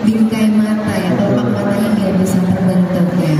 bingkai mata ya, kelopak matanya biar bisa terbentuk ya.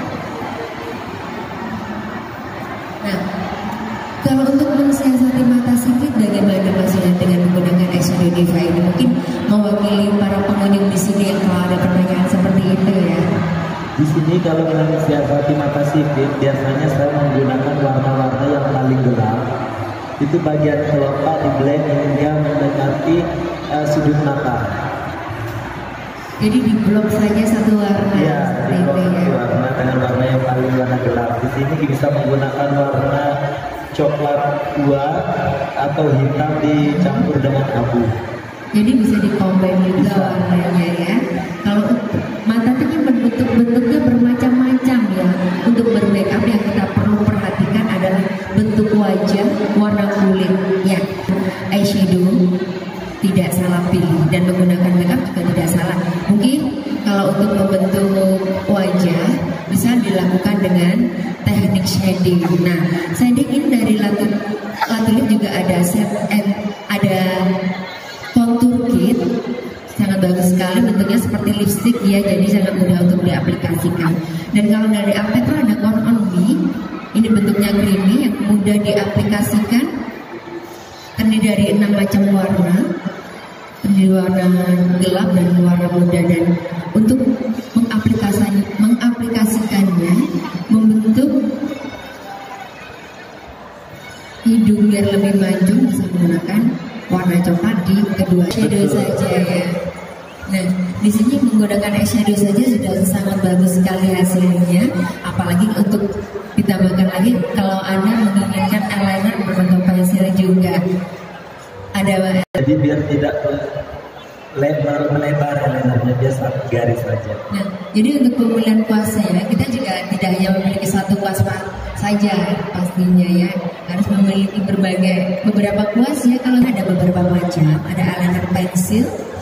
Nah, kalau untuk mensiasati mata sipit bagaimana Mas Yunan dengan menggunakan eyeshadow Diva ini? Mungkin mewakili para pengunjung di sini yang kalau ada pertanyaan seperti itu ya. Di sini kalau mensiasati mata sipit biasanya saya menggunakan warna-warna yang paling gelap. Itu bagian kelopak di blend hingga mendekati sudut mata. Jadi di blok saja satu warna. Iya, di blok satu warna dengan warna yang paling warna gelap. Di sini bisa menggunakan warna coklat tua atau hitam dicampur dengan abu. Jadi bisa dikombin juga bisa warnanya ya. Kalau mata itu kan bentuknya bermacam-macam ya. Untuk bermakeup yang kita perlu perhatikan adalah bentuk wajah, warna kulit ya. Eyeshadow tidak salah pilih dan menggunakan makeup juga tidak salah. Mungkin kalau untuk membentuk wajah bisa dilakukan dengan teknik shading. Nah, shading ini dari Latulip juga ada ada contour kit, sangat bagus sekali, bentuknya seperti lipstick ya, jadi sangat mudah untuk diaplikasikan. Dan kalau dari Artefacts ada Count on Me, ini bentuknya creamy yang mudah diaplikasikan, terdiri dari 6 macam warna, terdiri warna gelap dan warna muda, dan untuk mengaplikasikannya membentuk hidung biar lebih mancung bisa menggunakan warna coklat di kedua shadow saja ya. Nah, di sini menggunakan eyeshadow saja sudah sangat bagus sekali hasilnya. Apalagi untuk ditambahkan lagi kalau Anda menginginkan eyeliner berbentuk pensil juga. Ada. Jadi biar tidak melebar eyelinernya, biasa garis saja. Nah, jadi untuk pemilihan kuasnya kita juga tidak hanya memiliki satu kuas saja pastinya ya, harus memiliki beberapa kuas ya. Kalau ada beberapa macam, ada eyeliner pensil,